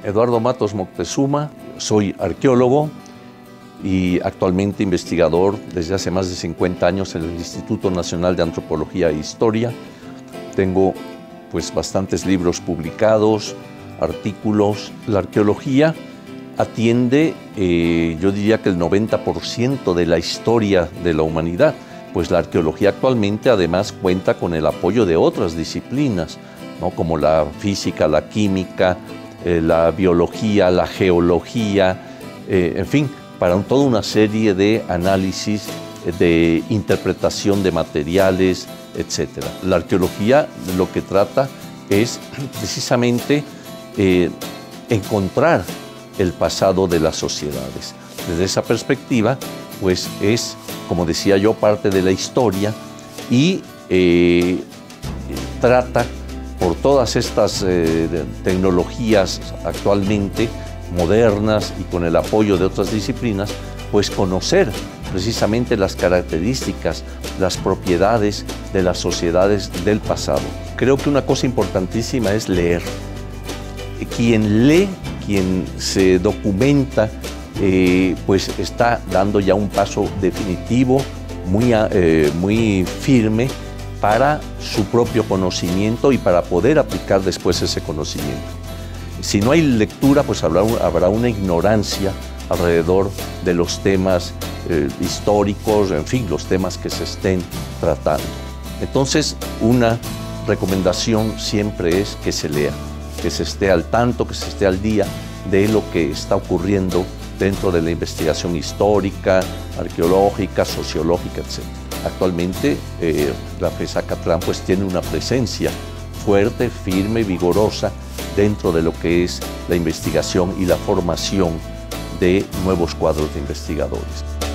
Eduardo Matos Moctezuma, soy arqueólogo y actualmente investigador desde hace más de 50 años en el Instituto Nacional de Antropología e Historia. Tengo pues bastantes libros publicados, artículos. La arqueología atiende, yo diría que el 90% de la historia de la humanidad, pues la arqueología actualmente además cuenta con el apoyo de otras disciplinas, ¿no? Como la física, la química, la biología, la geología, en fin, para toda una serie de análisis, de interpretación de materiales, etc. La arqueología lo que trata es precisamente encontrar el pasado de las sociedades. Desde esa perspectiva, pues es, como decía yo, parte de la historia y trata por todas estas tecnologías actualmente modernas y con el apoyo de otras disciplinas, pues conocer precisamente las características, las propiedades de las sociedades del pasado. Creo que una cosa importantísima es leer. Quien lee, quien se documenta, pues está dando ya un paso definitivo, muy firme para su propio conocimiento y para poder aplicar después ese conocimiento. Si no hay lectura, pues habrá una ignorancia alrededor de los temas históricos, en fin, los temas que se estén tratando. Entonces, una recomendación siempre es que se lea, que se esté al tanto, que se esté al día de lo que está ocurriendo dentro de la investigación histórica, arqueológica, sociológica, etc. Actualmente la FES Acatlán pues tiene una presencia fuerte, firme, vigorosa dentro de lo que es la investigación y la formación de nuevos cuadros de investigadores.